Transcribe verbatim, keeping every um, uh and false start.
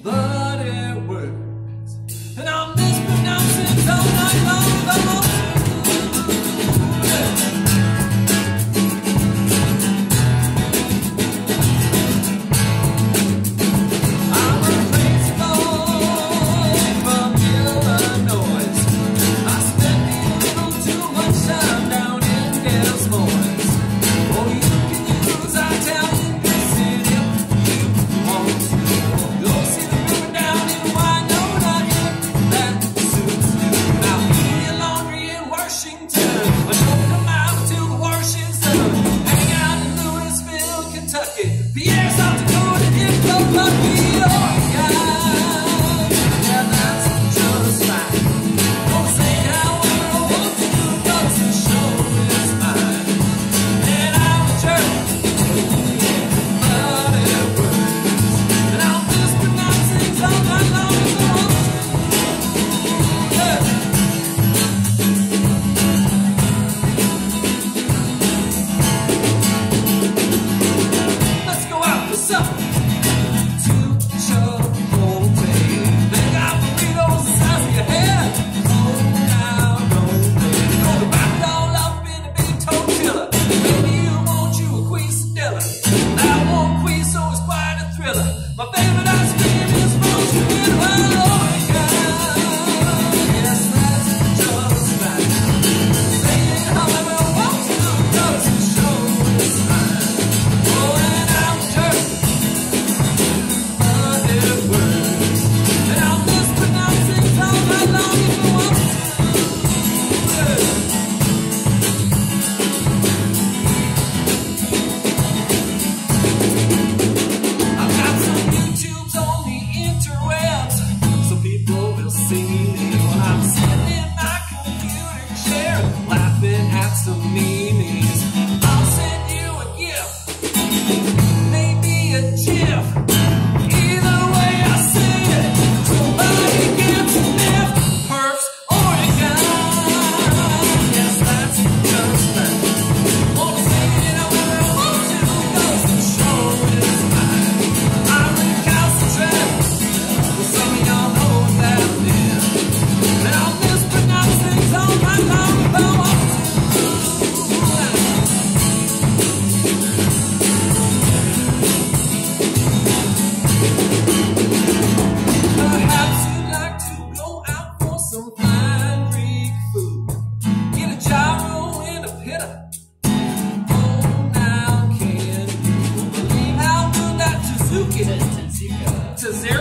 but it works. And I'm mispronouncing all night long, long. Yeah, South Dakota, it's so lucky, oh God. Yeah, that's just fine. Don't say however I want to, cause the show is mine. And I'm a jerk, but it works. And I'll mispronounce things all night long if I want my favorite ice cream is roasted with oh God. Yes, that's just right. Say it however I want to, cause the show is mine. Oh, and I'm a jerk, but it works. And I'll mispronounce things all night long if I want to. Some memes. I'll send you a gift, maybe a gif. Either way I say it, somebody gets a nip. Perps Oregon. Yes, that's just right. Wanna say it however I want to, cause the show is mine. I recalcitrant, but some of y'all know what's happening. And I'll mispronounce things all night long if I want to. To zero.